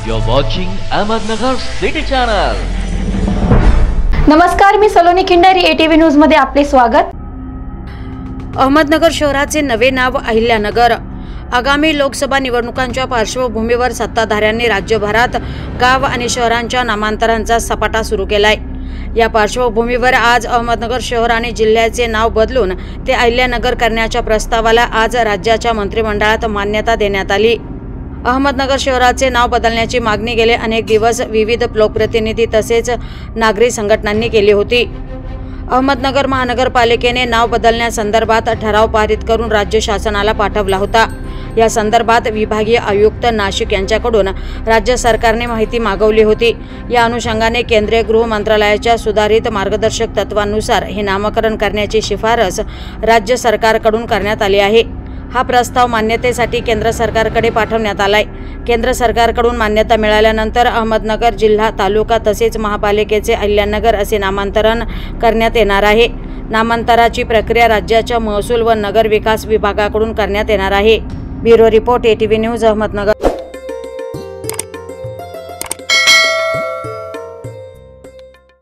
You're watching Ahmednagar City Channel. नमस्कार, मी Saloni Khindari, ATV news मध्ये आपले स्वागत. अहमदनगर शहराचे नवे नाव अहिल्यानगर. आगामी लोकसभा निवडणुकांच्या पार्श्वभूमीवर सत्ताधाऱ्यांनी राज्यभरात गाव आणि शहरांच्या नामांतरांचा सपाटा सुरू केलाय. या पार्श्वभूमीवर आज अहमदनगर शहर आणि जिल्ह्याचे नाव बदलून ते अहिल्यानगर करण्याच्या प्रस्तावाला आज राज्याच्या मंत्रिमंडळात मान्यता देण्यात आली. अहमदनगर शहराचे नाव बदलण्याची मागणी गेले अनेक दिवस विविध लोकप्रतिनिधी तसेच नागरी संघटनांनी केली होती. अहमदनगर महानगरपालिकेने नाव बदलण्यासंदर्भात ठराव पारित करून राज्य शासनाला पाठवला होता. या संदर्भात विभागीय आयुक्त नाशिक यांच्याकडून राज्य सरकारने माहिती मागवली होती. या अनुषंगाने केंद्रीय गृह मंत्रालयाच्या सुधारित मार्गदर्शक तत्वांनुसार हे नामकरण करण्याची शिफारस राज्य सरकारकडून करण्यात आली आहे. हा प्रस्ताव मान्यतेसाठी केंद्र सरकारकडे पाठवण्यात आलाय. केंद्र सरकारकडून मान्यता मिळाल्यानंतर अहमदनगर जिल्हा, तालुका तसेच महापालिकेचे अहिल्यानगर असे नामांतरण करण्यात येणार आहे. नामांतराची प्रक्रिया राज्याच्या महसूल व नगर विकास विभागाकडून करण्यात येणार आहे. Bureau report, ATV news, Ahmednagar.